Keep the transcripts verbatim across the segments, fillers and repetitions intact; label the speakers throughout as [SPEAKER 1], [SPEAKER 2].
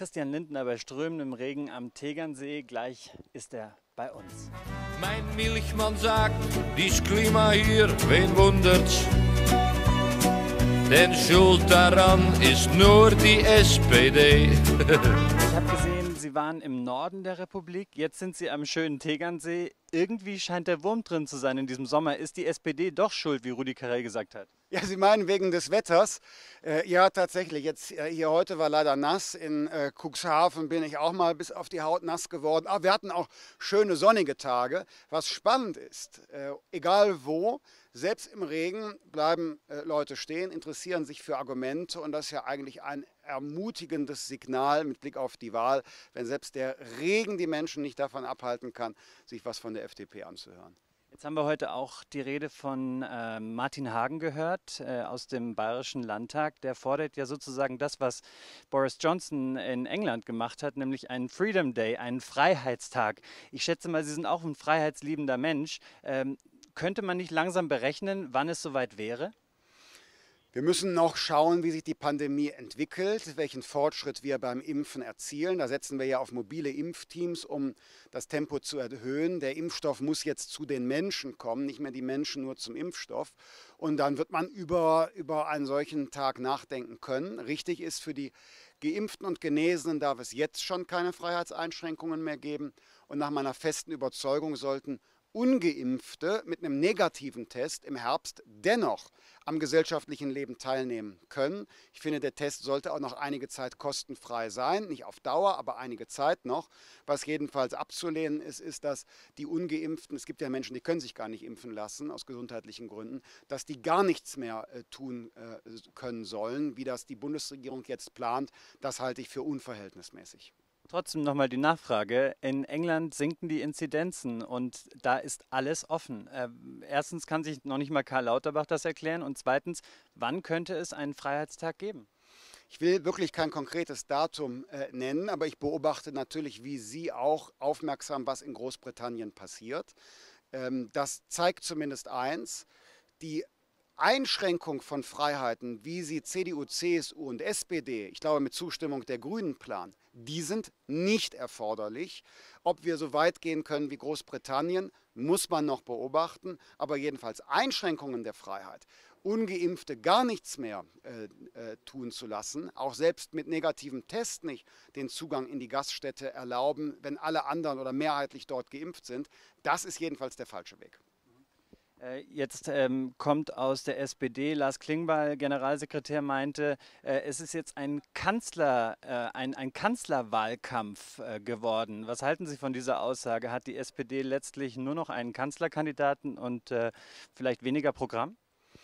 [SPEAKER 1] Christian Lindner bei strömendem Regen am Tegernsee. Gleich ist er bei uns.
[SPEAKER 2] Mein Milchmann sagt, dies Klima hier, wen wundert's? Denn schuld daran ist nur die S P D.
[SPEAKER 1] Ich habe gesehen, Sie waren im Norden der Republik, jetzt sind Sie am schönen Tegernsee. Irgendwie scheint der Wurm drin zu sein in diesem Sommer. Ist die S P D doch schuld, wie Rudi Carrell gesagt hat?
[SPEAKER 3] Ja, Sie meinen wegen des Wetters? Äh, ja, tatsächlich. Jetzt äh, hier heute war leider nass. In äh, Cuxhaven bin ich auch mal bis auf die Haut nass geworden. Aber wir hatten auch schöne sonnige Tage. Was spannend ist, äh, egal wo, selbst im Regen bleiben äh, Leute stehen, interessieren sich für Argumente. Und das ist ja eigentlich ein ermutigendes Signal mit Blick auf die Wahl, wenn selbst der Regen die Menschen nicht davon abhalten kann, sich was von der F D P anzuhören.
[SPEAKER 1] Jetzt haben wir heute auch die Rede von äh, Martin Hagen gehört äh, aus dem Bayerischen Landtag. Der fordert ja sozusagen das, was Boris Johnson in England gemacht hat, nämlich einen Freedom Day, einen Freiheitstag. Ich schätze mal, Sie sind auch ein freiheitsliebender Mensch. Ähm, könnte man nicht langsam berechnen, wann es soweit wäre?
[SPEAKER 3] Wir müssen noch schauen, wie sich die Pandemie entwickelt, welchen Fortschritt wir beim Impfen erzielen. Da setzen wir ja auf mobile Impfteams, um das Tempo zu erhöhen. Der Impfstoff muss jetzt zu den Menschen kommen, nicht mehr die Menschen nur zum Impfstoff. Und dann wird man über, über einen solchen Tag nachdenken können. Richtig ist, für die Geimpften und Genesenen darf es jetzt schon keine Freiheitseinschränkungen mehr geben. Und nach meiner festen Überzeugung sollten Ungeimpfte mit einem negativen Test im Herbst dennoch am gesellschaftlichen Leben teilnehmen können. Ich finde, der Test sollte auch noch einige Zeit kostenfrei sein, nicht auf Dauer, aber einige Zeit noch. Was jedenfalls abzulehnen ist, ist, dass die Ungeimpften, es gibt ja Menschen, die können sich gar nicht impfen lassen aus gesundheitlichen Gründen, dass die gar nichts mehr äh, tun äh, können sollen, wie das die Bundesregierung jetzt plant. Das halte ich für unverhältnismäßig.
[SPEAKER 1] Trotzdem nochmal die Nachfrage. In England sinken die Inzidenzen und da ist alles offen. Äh, erstens kann sich noch nicht mal Karl Lauterbach das erklären und zweitens, wann könnte es einen Freiheitstag geben?
[SPEAKER 3] Ich will wirklich kein konkretes Datum äh, nennen, aber ich beobachte natürlich wie Sie auch aufmerksam, was in Großbritannien passiert. Ähm, das zeigt zumindest eins: Die Einschränkung von Freiheiten, wie sie C D U, C S U und S P D, ich glaube mit Zustimmung der Grünen planen, die sind nicht erforderlich. Ob wir so weit gehen können wie Großbritannien, muss man noch beobachten. Aber jedenfalls Einschränkungen der Freiheit, Ungeimpfte gar nichts mehr äh, äh, tun zu lassen, auch selbst mit negativem Test nicht den Zugang in die Gaststätte erlauben, wenn alle anderen oder mehrheitlich dort geimpft sind, das ist jedenfalls der falsche Weg.
[SPEAKER 1] Jetzt ähm, kommt aus der S P D, Lars Klingbeil, Generalsekretär, meinte, äh, es ist jetzt ein, Kanzler, äh, ein, ein Kanzlerwahlkampf äh, geworden. Was halten Sie von dieser Aussage? Hat die S P D letztlich nur noch einen Kanzlerkandidaten und äh, vielleicht weniger Programm?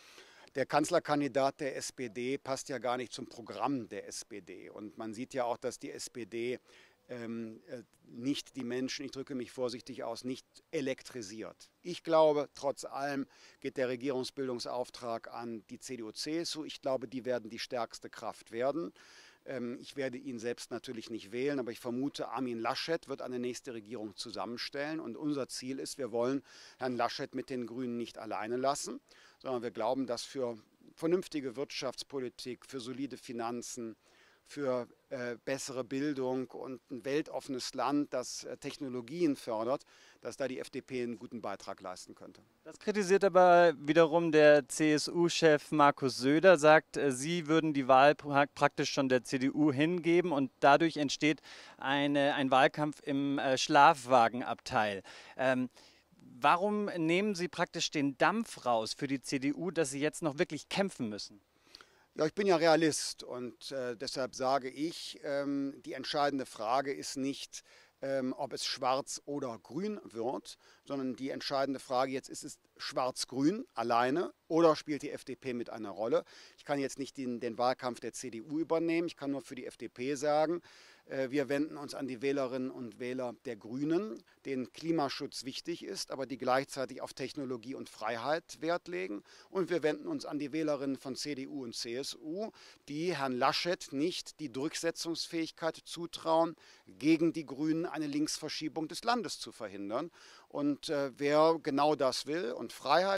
[SPEAKER 3] Der Kanzlerkandidat der S P D passt ja gar nicht zum Programm der S P D. Und man sieht ja auch, dass die S P D ähm, nicht die Menschen, ich drücke mich vorsichtig aus, nicht elektrisiert. Ich glaube, trotz allem geht der Regierungsbildungsauftrag an die C D U, C S U. Ich glaube, die werden die stärkste Kraft werden. Ähm, ich werde ihn selbst natürlich nicht wählen, aber ich vermute, Armin Laschet wird eine nächste Regierung zusammenstellen. Und unser Ziel ist, wir wollen Herrn Laschet mit den Grünen nicht alleine lassen, sondern wir glauben, dass für vernünftige Wirtschaftspolitik, für solide Finanzen, für äh, bessere Bildung und ein weltoffenes Land, das äh, Technologien fördert, dass da die F D P einen guten Beitrag leisten könnte.
[SPEAKER 1] Das kritisiert aber wiederum der C S U-Chef Markus Söder, sagt, äh, Sie würden die Wahl pra praktisch schon der C D U hingeben und dadurch entsteht eine, ein Wahlkampf im äh, Schlafwagenabteil. Ähm, warum nehmen Sie praktisch den Dampf raus für die C D U, dass sie jetzt noch wirklich kämpfen müssen?
[SPEAKER 3] Ja, ich bin ja Realist und äh, deshalb sage ich, ähm, die entscheidende Frage ist nicht, ähm, ob es schwarz oder grün wird, sondern die entscheidende Frage jetzt ist, ist es schwarz-grün alleine oder spielt die F D P mit einer Rolle? Ich kann jetzt nicht den, den Wahlkampf der C D U übernehmen, ich kann nur für die F D P sagen, äh, wir wenden uns an die Wählerinnen und Wähler der Grünen, denen Klimaschutz wichtig ist, aber die gleichzeitig auf Technologie und Freiheit Wert legen. Und wir wenden uns an die Wählerinnen von C D U und C S U, die Herrn Laschet nicht die Durchsetzungsfähigkeit zutrauen, gegen die Grünen eine Linksverschiebung des Landes zu verhindern. Und äh, wer genau das will und Freiheit